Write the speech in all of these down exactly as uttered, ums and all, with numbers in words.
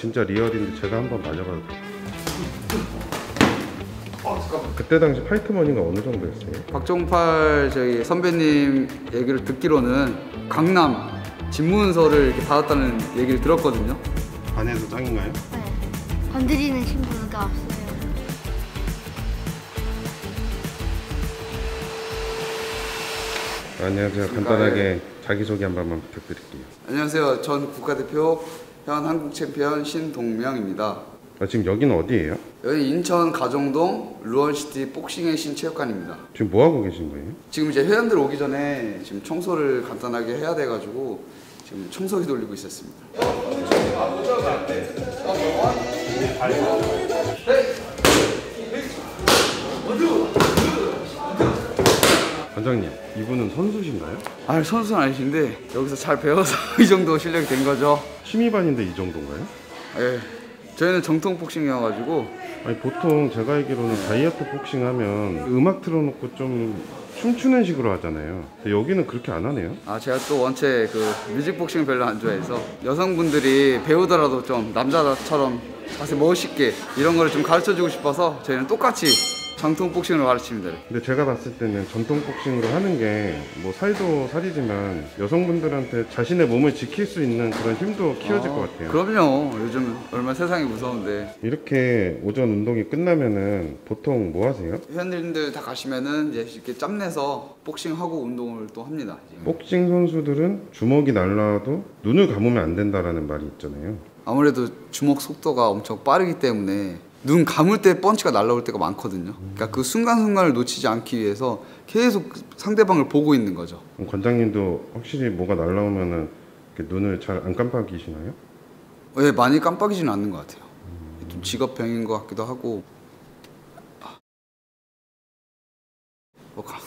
진짜 리얼인데 제가 한번 맞아봐도 돼요? 그때 당시 파이트 머니가 어느 정도였어요? 박종팔 저희 선배님 얘기를 듣기로는 강남 집문서를 이렇게 받았다는 얘기를 들었거든요. 반에서 짱인가요? 네. 건드리는 친구가 없어요. 안녕하세요. 간단하게 자기소개 한 번만 부탁드릴게요. 안녕하세요. 전 국가대표 현 한국 챔피언 신동명입니다. 아, 지금 여기는 어디예요? 여기 인천 가정동 루얼시티 복싱의 신체육관입니다. 지금 뭐 하고 계신 거예요? 지금 이제 회원들 오기 전에 지금 청소를 간단하게 해야 돼가지고 지금 청소기 돌리고 있었습니다. 관장님, 이분은 선수신가요? 아, 선수는 아니신데 여기서 잘 배워서 이 정도 실력이 된 거죠. 취미반인데 이 정도인가요? 예, 저희는 정통 복싱이어가지고. 아니 보통 제가 알기로는 다이어트 복싱 하면 음악 틀어놓고 좀 춤추는 식으로 하잖아요. 근데 여기는 그렇게 안 하네요. 아, 제가 또 원체 그 뮤직 복싱 별로 안 좋아해서 여성분들이 배우더라도 좀 남자처럼 자세 멋있게 이런 거를 좀 가르쳐주고 싶어서 저희는 똑같이 정통 복싱으로 가르칩니다. 근데 제가 봤을 때는 전통 복싱으로 하는 게 뭐 살도 살이지만 여성분들한테 자신의 몸을 지킬 수 있는 그런 힘도 키워질 아, 것 같아요. 그럼요. 요즘 얼마나 세상이 무서운데. 이렇게 오전 운동이 끝나면은 보통 뭐 하세요? 회원님들 다 가시면은 이제 이렇게 짬내서 복싱하고 운동을 또 합니다. 복싱 선수들은 주먹이 날라와도 눈을 감으면 안 된다라는 말이 있잖아요. 아무래도 주먹 속도가 엄청 빠르기 때문에 눈 감을 때 펀치가 날라올 때가 많거든요. 그러니까 그 순간순간을 놓치지 않기 위해서 계속 상대방을 보고 있는 거죠. 그럼 관장님도 확실히 뭐가 날라오면은 이렇게 눈을 잘 안 깜빡이시나요? 네, 많이 깜빡이지는 않는 것 같아요. 좀 직업병인 것 같기도 하고. 뭐 가...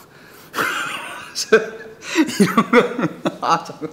이런 거. 아, 잠깐.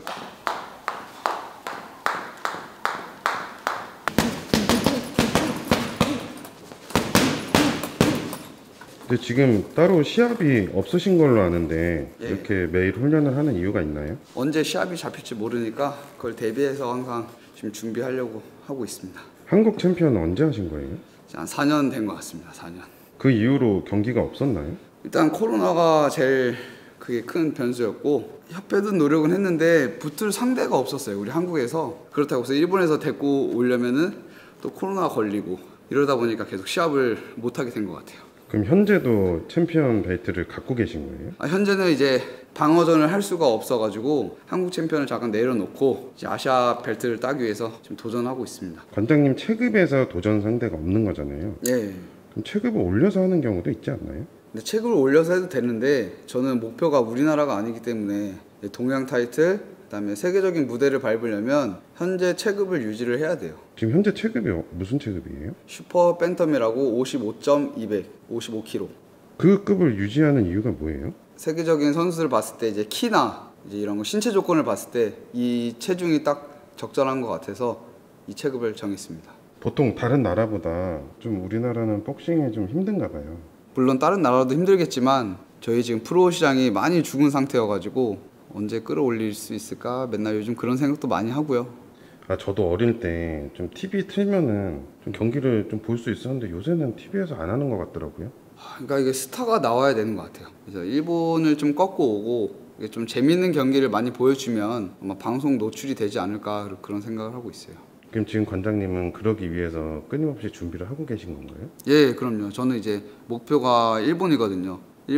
근데 지금 따로 시합이 없으신 걸로 아는데 예. 이렇게 매일 훈련을 하는 이유가 있나요? 언제 시합이 잡힐지 모르니까 그걸 대비해서 항상 지금 준비하려고 하고 있습니다. 한국 챔피언은 언제 하신 거예요? 한 사 년 된 것 같습니다. 사 년. 그 이후로 경기가 없었나요? 일단 코로나가 제일 그게 큰 변수였고 협회도 노력은 했는데 붙을 상대가 없었어요. 우리 한국에서. 그렇다고 해서 일본에서 데리고 오려면은 또 코로나가 걸리고 이러다 보니까 계속 시합을 못하게 된 것 같아요. 그럼 현재도 챔피언 벨트를 갖고 계신 거예요? 아, 현재는 이제 방어전을 할 수가 없어가지고 한국 챔피언을 잠깐 내려놓고 이제 아시아 벨트를 따기 위해서 지금 도전하고 있습니다. 관장님 체급에서 도전 상대가 없는 거잖아요. 예. 그럼 체급을 올려서 하는 경우도 있지 않나요? 근데 체급을 올려서 해도 되는데 저는 목표가 우리나라가 아니기 때문에 동양 타이틀 그다음에 세계적인 무대를 밟으려면 현재 체급을 유지를 해야 돼요. 지금 현재 체급이 무슨 체급이에요? 슈퍼 팬텀이라고 오십오 점 이백, 오십오 킬로그램. 그 급을 유지하는 이유가 뭐예요? 세계적인 선수를 봤을 때 이제 키나 이제 이런 거 신체 조건을 봤을 때 이 체중이 딱 적절한 것 같아서 이 체급을 정했습니다. 보통 다른 나라보다 좀 우리나라는 복싱이 좀 힘든가 봐요. 물론 다른 나라도 힘들겠지만 저희 지금 프로 시장이 많이 죽은 상태여가지고 언제 끌어올릴 수 있을까 맨날 요즘 그런 생각도 많이 하고요. 아, 저도 어릴 때 좀 티비 틀면은 좀 경기를 좀 볼 수 있었는데 요새는 티비에서 안 하는 것 같더라고요. 그러니까 이게 스타가 나와야 되는 것 같아요. 그래서 일본을 좀 꺾고 오고 이게 좀 재밌는 경기를 많이 보여주면 아마 방송 노출이 되지 않을까 그런 생각을 하고 있어요. 그럼 지금 관장님은 그러기 위해서 끊임없이 준비를 하고 계신 건가요? 예, 그럼요. 저는 이제 목표가 일본이거든요.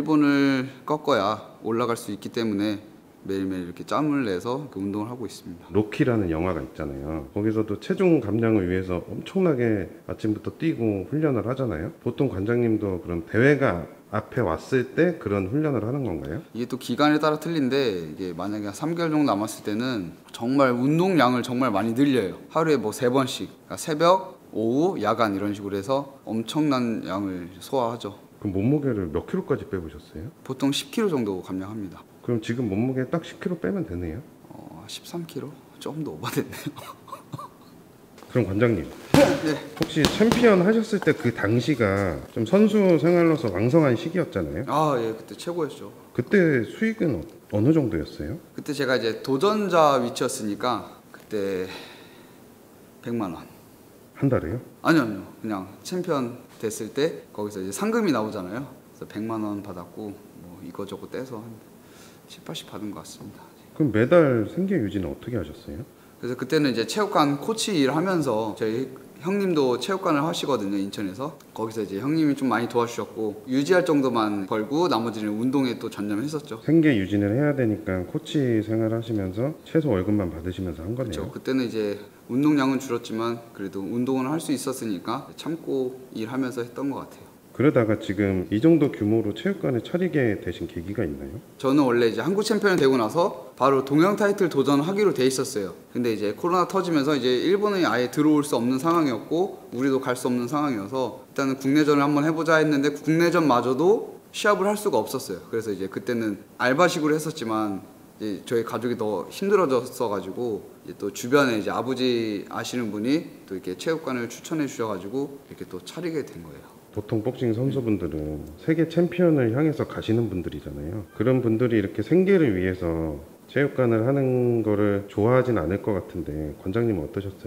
일본을 꺾어야 올라갈 수 있기 때문에 매일매일 이렇게 짬을 내서 운동을 하고 있습니다. 로키라는 영화가 있잖아요. 거기서도 체중 감량을 위해서 엄청나게 아침부터 뛰고 훈련을 하잖아요. 보통 관장님도 그런 대회가 앞에 왔을 때 그런 훈련을 하는 건가요? 이게 또 기간에 따라 틀린데 이게 만약에 한 삼 개월 정도 남았을 때는 정말 운동량을 정말 많이 늘려요. 하루에 뭐 세 번씩 그러니까 새벽, 오후, 야간 이런 식으로 해서 엄청난 양을 소화하죠. 그럼 몸무게를 몇 킬로까지 빼보셨어요? 보통 십 킬로그램 정도 감량합니다. 그럼 지금 몸무게 딱 십 킬로그램 빼면 되네요? 어, 십삼 킬로그램? 조금 더 오버됐네요. 그럼 관장님 네. 혹시 챔피언 하셨을 때 그 당시가 좀 선수 생활로서 왕성한 시기였잖아요. 아, 예, 그때 최고였죠. 그때 수익은 어느 정도였어요? 그때 제가 이제 도전자 위치였으니까 그때 백만 원. 한 달에요? 아니요, 아니요. 그냥 챔피언 됐을 때 거기서 이제 상금이 나오잖아요. 그래서 백만 원 받았고 뭐 이거저거 떼서 한 십, 팔십 받은 것 같습니다. 그럼 매달 생계 유지는 어떻게 하셨어요? 그래서 그때는 이제 체육관 코치 일을 하면서 저희 형님도 체육관을 하시거든요, 인천에서. 거기서 이제 형님이 좀 많이 도와주셨고 유지할 정도만 벌고 나머지는 운동에 또 전념했었죠. 생계 유지를 해야 되니까 코치 생활하시면서 최소 월급만 받으시면서 한 거네요. 그렇죠. 그때는 이제 운동량은 줄었지만 그래도 운동을 할 수 있었으니까 참고 일하면서 했던 것 같아요. 그러다가 지금 이 정도 규모로 체육관을 차리게 되신 계기가 있나요? 저는 원래 이제 한국 챔피언이 되고 나서 바로 동양 타이틀 도전하기로 돼 있었어요. 근데 이제 코로나 터지면서 이제 일본이 아예 들어올 수 없는 상황이었고 우리도 갈 수 없는 상황이어서 일단은 국내전을 한번 해보자 했는데 국내전마저도 시합을 할 수가 없었어요. 그래서 이제 그때는 알바식으로 했었지만 이제 저희 가족이 더 힘들어졌어 가지고 이제 또 주변에 이제 아버지 아시는 분이 또 이렇게 체육관을 추천해 주셔가지고 이렇게 또 차리게 된 거예요. 보통 복싱 선수분들은 세계 챔피언을 향해서 가시는 분들이잖아요. 그런 분들이 이렇게 생계를 위해서 체육관을 하는 거를 좋아하진 않을 것 같은데 관장님은 어떠셨어요?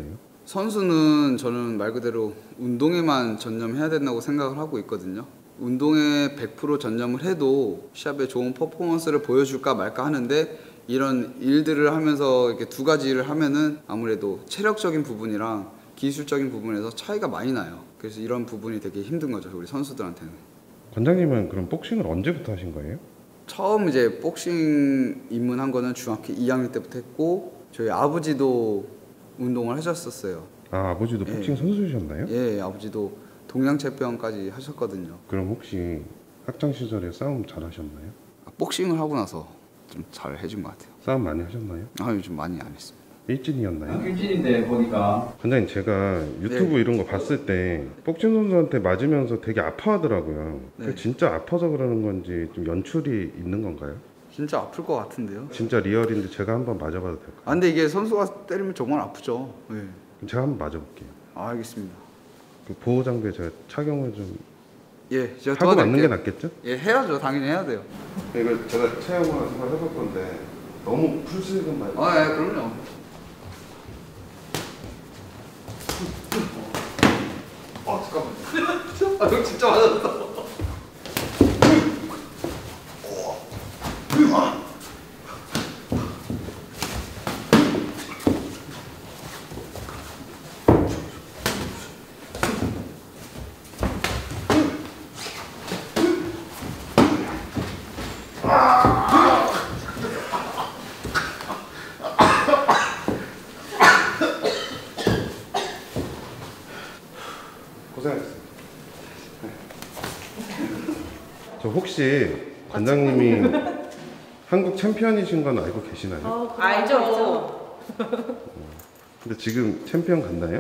선수는 저는 말 그대로 운동에만 전념해야 된다고 생각을 하고 있거든요. 운동에 백 퍼센트 전념을 해도 시합에 좋은 퍼포먼스를 보여줄까 말까 하는데 이런 일들을 하면서 이렇게 두 가지 일을 하면은 아무래도 체력적인 부분이랑 기술적인 부분에서 차이가 많이 나요. 그래서 이런 부분이 되게 힘든 거죠, 우리 선수들한테는. 관장님은 그럼 복싱을 언제부터 하신 거예요? 처음 이제 복싱 입문한 거는 중학교 이 학년 때부터 했고 저희 아버지도 운동을 하셨었어요. 아, 아버지도 복싱 예. 선수셨나요? 예, 아버지도 동양 챔피언까지 하셨거든요. 그럼 혹시 학창 시절에 싸움 잘하셨나요? 아, 복싱을 하고 나서 좀 잘 해준 것 같아요. 싸움 많이 하셨나요? 아, 요즘 많이 안 했습니다. 일진이었나요? 일진인데 보니까 관장님, 제가 유튜브 네. 이런 거 봤을 때 복싱 선수한테 맞으면서 되게 아파하더라고요. 네. 그게 진짜 아파서 그러는 건지 좀 연출이 있는 건가요? 진짜 아플 것 같은데요? 진짜 리얼인데 제가 한번 맞아봐도 될까요? 아, 근데 이게 선수가 때리면 정말 아프죠. 예. 그럼 제가 한번 맞아볼게요. 아, 알겠습니다. 그 보호 장비에 제가 착용을 좀 예, 제가 하고 맞는 게 도와드릴게요. 낫겠죠? 예, 해야죠. 당연히 해야 돼요. 이걸 제가 체험을 한번 해볼 건데 너무 풀스윙은 말고 아, 예, 그럼요. 아, 잠깐만. 아, 형 진짜 맞았다. 고생하셨습니다. 저 혹시 관장님이 한국 챔피언이신 건 알고 계시나요? 알죠. 근데 지금 챔피언 갔나요?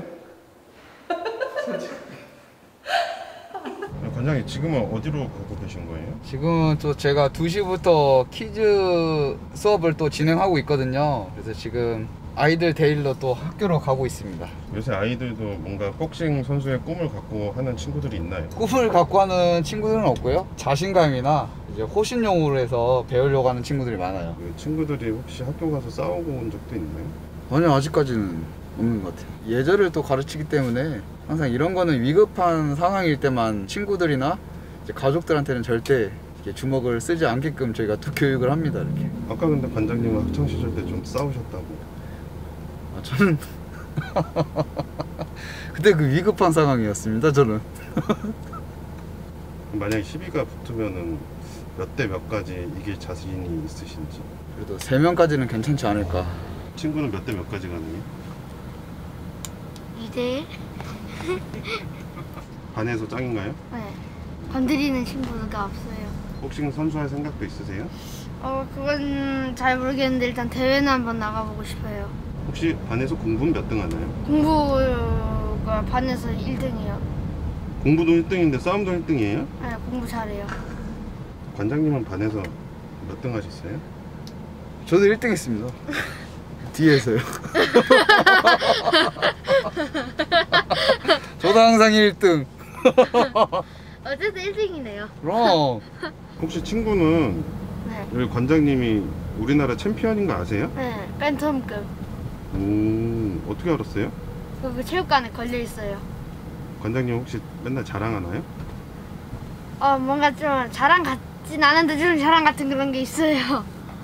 관장님 지금은 어디로 가고 계신 거예요? 지금 또 제가 두 시부터 퀴즈 수업을 또 진행하고 있거든요. 그래서 지금 아이들 데리러 또 학교로 가고 있습니다. 요새 아이들도 뭔가 복싱 선수의 꿈을 갖고 하는 친구들이 있나요? 꿈을 갖고 하는 친구들은 없고요. 자신감이나 이제 호신용으로 해서 배우려고 하는 친구들이 많아요. 그 친구들이 혹시 학교 가서 싸우고 온 적도 있나요? 아니요, 아직까지는 없는 것 같아요. 예절을 또 가르치기 때문에 항상 이런 거는 위급한 상황일 때만 친구들이나 이제 가족들한테는 절대 이렇게 주먹을 쓰지 않게끔 저희가 또 교육을 합니다. 이렇게. 아까 근데 관장님은 학창 시절 때 좀 싸우셨다고. 아, 저는 그때 그 위급한 상황이었습니다. 저는. 만약에 시비가 붙으면은 몇 대 몇까지 이길 자신이 있으신지. 그래도 세 명까지는 괜찮지 않을까. 친구는 몇 대 몇까지 가능해요? 이 대 일? 반에서 짱인가요? 네. 건드리는 친구가 없어요. 복싱 선수할 생각도 있으세요? 어, 그건 잘 모르겠는데 일단 대회는 한번 나가보고 싶어요. 혹시 반에서 공부는 몇 등 하나요? 공부가 반에서 일 등이요. 공부도 일 등인데 싸움도 일 등이에요? 네, 공부 잘해요. 관장님은 반에서 몇 등 하셨어요? 저도 일 등 했습니다. 뒤에서요. 저도 항상 일 등. 어쨌든 일 등이네요. 그럼. 혹시 친구는 네. 우리 관장님이 우리나라 챔피언인 거 아세요? 네, 팬텀급. 오, 어떻게 알았어요? 그 체육관에 걸려 있어요. 관장님 혹시 맨날 자랑하나요? 어 뭔가 좀 자랑 같진 않은데 좀 자랑 같은 그런 게 있어요.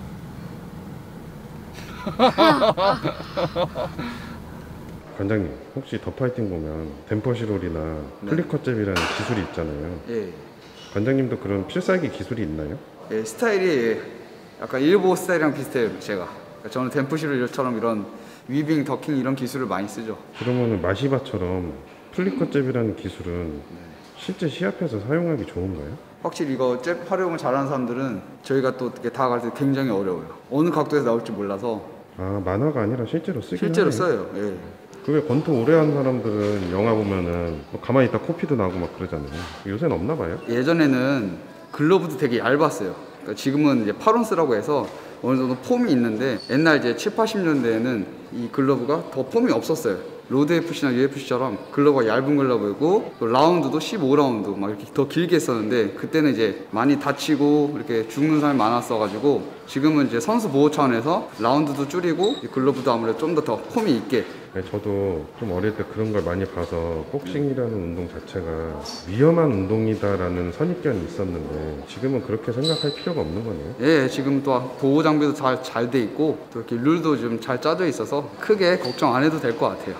관장님 혹시 더 파이팅 보면 댐퍼시롤이나 네. 플리커잽이라는 기술이 있잖아요. 예. 관장님도 그런 필살기 기술이 있나요? 예, 스타일이 약간 일보 스타일이랑 비슷해요. 제가. 그러니까 저는 댐프시를처럼 이런 위빙, 더킹 이런 기술을 많이 쓰죠. 그러면은 마시바처럼 플리커잽이라는 기술은 실제 시합에서 사용하기 좋은가요? 확실히 이거 잽 활용을 잘하는 사람들은 저희가 또 이렇게 다가갈 때 굉장히 어려워요. 어느 각도에서 나올지 몰라서 아 만화가 아니라 실제로 쓰긴 실제로 하네요. 써요. 예. 그게 권투 오래 한 사람들은 영화 보면은 뭐 가만히 있다 코피도 나고 막 그러잖아요. 요새는 없나 봐요? 예전에는 글러브도 되게 얇았어요. 그러니까 지금은 이제 팔 온스라고 해서 어느 정도 폼이 있는데 옛날 이제 칠, 팔십 년대에는 이 글러브가 더 폼이 없었어요. 로드 에프씨나 유에프씨처럼 글러브가 얇은 글러브이고 또 라운드도 십오 라운드 막 이렇게 더 길게 했었는데 그때는 이제 많이 다치고 이렇게 죽는 사람이 많았어가지고 지금은 이제 선수 보호 차원에서 라운드도 줄이고 이 글러브도 아무래도 좀 더 더 폼이 있게. 네, 저도 좀 어릴 때 그런 걸 많이 봐서 복싱이라는 운동 자체가 위험한 운동이다라는 선입견이 있었는데 지금은 그렇게 생각할 필요가 없는 거네요. 예, 지금 또 보호 장비도 잘 잘 돼 있고 또 이렇게 룰도 좀 잘 짜져 있어서 크게 걱정 안 해도 될 것 같아요.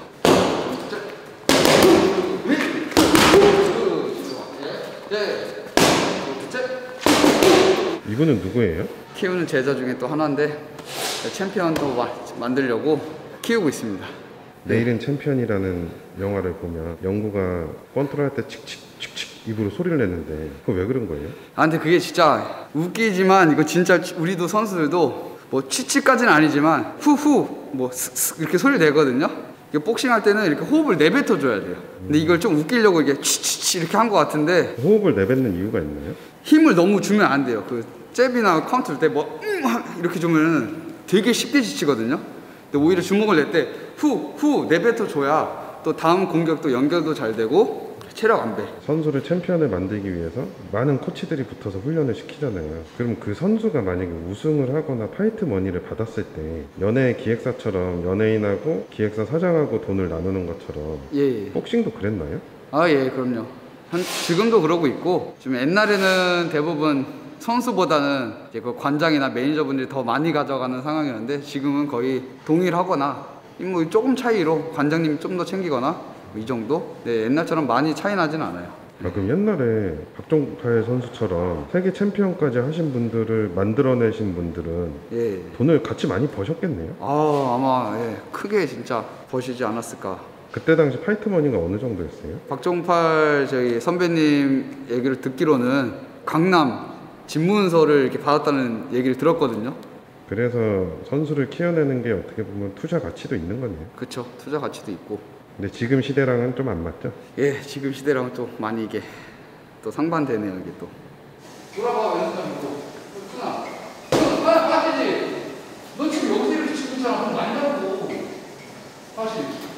이분은 누구예요? 키우는 제자 중에 또 하나인데 챔피언도 마, 만들려고 키우고 있습니다. 내일은 챔피언이라는 영화를 보면 영구가 권투를 할 때 칙칙칙칙 입으로 소리를 내는데 그거 왜 그런 거예요? 아 근데 그게 진짜 웃기지만 이거 진짜 우리도 선수들도 뭐 치치까지는 아니지만 후후 뭐 슥슥 이렇게 소리 내거든요. 이거 복싱할 때는 이렇게 호흡을 내뱉어 줘야 돼요. 근데 이걸 좀 웃기려고 이게 치치치 이렇게 한 것 같은데 호흡을 내뱉는 이유가 있나요? 힘을 너무 주면 안 돼요. 그 잽이나 카운트를 때 뭐 음, 이렇게 주면 되게 쉽게 지치거든요. 근데 오히려 주먹을 낼 때 후 후 내뱉어 줘야 또 다음 공격도 연결도 잘 되고 체력 안 배. 선수를 챔피언을 만들기 위해서 많은 코치들이 붙어서 훈련을 시키잖아요. 그럼 그 선수가 만약에 우승을 하거나 파이트 머니를 받았을 때 연예 기획사처럼 연예인하고 기획사 사장하고 돈을 나누는 것처럼 예. 예. 복싱도 그랬나요? 아, 예, 그럼요. 한, 지금도 그러고 있고, 좀 옛날에는 대부분 선수보다는 이제 그 관장이나 매니저분들이 더 많이 가져가는 상황이었는데, 지금은 거의 동일하거나, 뭐 조금 차이로 관장님이 좀 더 챙기거나, 이 정도? 네, 옛날처럼 많이 차이 나진 않아요. 아, 그럼 옛날에 박종팔 선수처럼 세계 챔피언까지 하신 분들을 만들어내신 분들은 예. 돈을 같이 많이 버셨겠네요? 아, 아마, 예, 크게 진짜 버시지 않았을까. 그때 당시 파이트 머니가 어느 정도였어요? 박종팔 저희 선배님 얘기를 듣기로는 강남 집문서를 이렇게 받았다는 얘기를 들었거든요. 그래서 선수를 키워내는 게 어떻게 보면 투자 가치도 있는 거네요. 그쵸, 투자 가치도 있고. 근데 지금 시대랑은 좀 안 맞죠? 예, 지금 시대랑은 또 많이 이게 또 상반되네요, 이게 또. 돌아봐, 왼손 잡고. 준아, 준아, 빠지지. 너 지금 여기서 이렇게 치고 있잖아. 그럼 많이 잡고. 다시.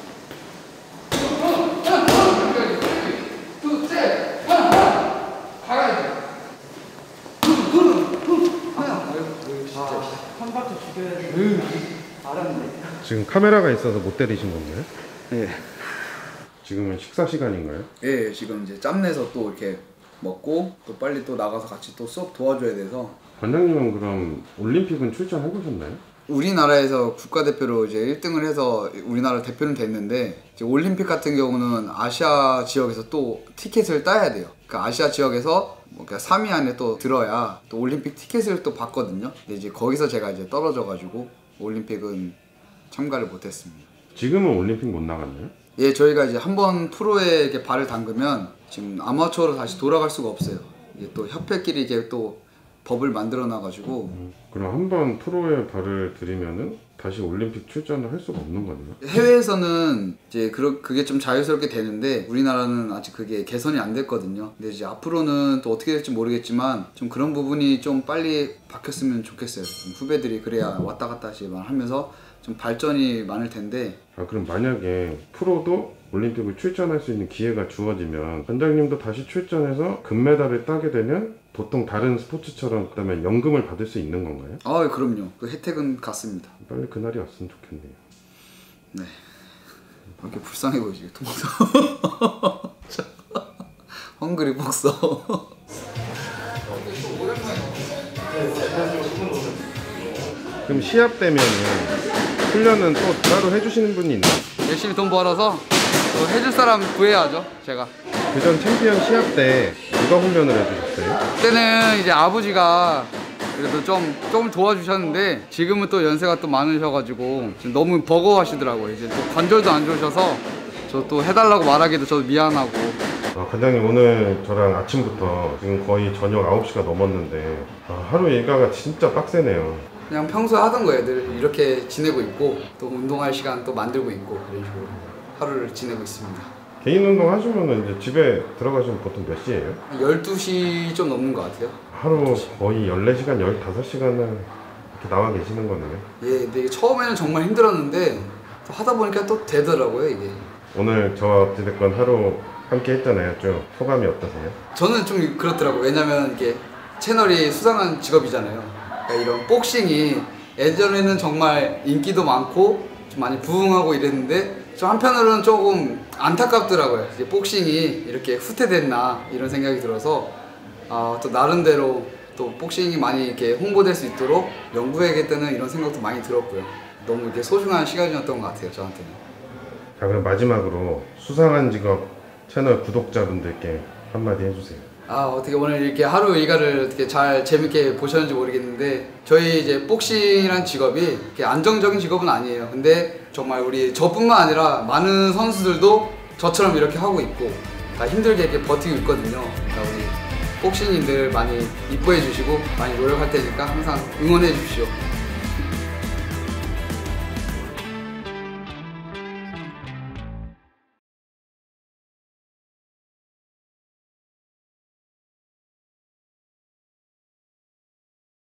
지금 카메라가 있어서 못 때리신 건가요? 예. 지금은 식사 시간인가요? 예, 지금 이제 짬내서 또 이렇게 먹고 또 빨리 또 나가서 같이 또 수업 도와줘야 돼서. 관장님은 그럼 올림픽은 출전해 보셨나요? 우리나라에서 국가대표로 이제 일 등을 해서 우리나라 대표는 됐는데 이제 올림픽 같은 경우는 아시아 지역에서 또 티켓을 따야 돼요. 그러니까 아시아 지역에서 뭐 그러니까 삼 위 안에 또 들어야 또 올림픽 티켓을 또 받거든요. 근데 이제 거기서 제가 이제 떨어져가지고 올림픽은 참가를 못했습니다. 지금은 올림픽 못 나갔나요? 예, 저희가 이제 한번 프로에 이렇게 발을 담그면 지금 아마추어로 다시 돌아갈 수가 없어요. 이게 또 협회끼리 이제 또 법을 만들어 놔가지고. 음, 그럼 한번 프로에 발을 들이면은 다시 올림픽 출전을 할 수가 없는 거네요? 해외에서는 이제 그러, 그게 좀 자유스럽게 되는데 우리나라는 아직 그게 개선이 안 됐거든요. 근데 이제 앞으로는 또 어떻게 될지 모르겠지만 좀 그런 부분이 좀 빨리 바뀌었으면 좋겠어요. 좀 후배들이 그래야 왔다 갔다 하면서 좀 발전이 많을 텐데. 아, 그럼 만약에 프로도 올림픽을 출전할 수 있는 기회가 주어지면 관장님도 다시 출전해서 금메달을 따게 되면 보통 다른 스포츠처럼 그다음에 연금을 받을 수 있는 건가요? 아, 그럼요. 그 혜택은 같습니다. 빨리 그날이 왔으면 좋겠네요. 네. 이렇게 불쌍해 보이지, 통해서. 헝그리 복서. 그럼 시합 되면은 훈련은 또 따로 해주시는 분이 있나요? 열심히 돈 벌어서 또 해줄 사람 구해야죠, 제가. 그전 챔피언 시합 때 누가 훈련을 해주셨어요? 그때는 이제 아버지가 그래도 좀, 좀 도와주셨는데 지금은 또 연세가 또 많으셔가지고 지금 너무 버거워하시더라고요. 이제 또 관절도 안 좋으셔서 저 또 해달라고 말하기도 저도 미안하고. 아, 관장님 오늘 저랑 아침부터 지금 거의 저녁 아홉 시가 넘었는데 아, 하루 일과가 진짜 빡세네요. 그냥 평소에 하던 거예요. 늘 이렇게 지내고 있고 또 운동할 시간 또 만들고 있고 이런 식으로 하루를 지내고 있습니다. 개인 운동 하시면은 이제 집에 들어가시면 보통 몇 시예요? 한 열두 시 좀 넘는 것 같아요. 하루 거의 열네 시간, 열다섯 시간을 이렇게 나와 계시는 거네요. 예, 근데 이게 처음에는 정말 힘들었는데 또 하다 보니까 또 되더라고요, 이게. 오늘 저와 어찌됐건 하루 함께 했잖아요. 좀 소감이 어떠세요? 저는 좀 그렇더라고요. 왜냐면 이게 채널이 수상한 직업이잖아요. 그러니까 이런 복싱이 예전에는 정말 인기도 많고 좀 많이 부흥하고 이랬는데 좀 한편으로는 조금 안타깝더라고요. 이제 복싱이 이렇게 후퇴됐나 이런 생각이 들어서 아, 또 나름대로 또 복싱이 많이 이렇게 홍보될 수 있도록 연구해야겠다는 이런 생각도 많이 들었고요. 너무 이렇게 소중한 시간이었던 것 같아요, 저한테는. 자, 그럼 마지막으로 수상한 직업 채널 구독자분들께 한마디 해주세요. 아, 어떻게 오늘 이렇게 하루 일과를 어떻게 잘 재밌게 보셨는지 모르겠는데 저희 이제 복싱이란 직업이 이렇게 안정적인 직업은 아니에요. 근데 정말 우리 저뿐만 아니라 많은 선수들도 저처럼 이렇게 하고 있고 다 힘들게 이렇게 버티고 있거든요. 그러니까 우리 복싱인들 많이 이뻐해 주시고 많이 노력할 테니까 항상 응원해 주십시오.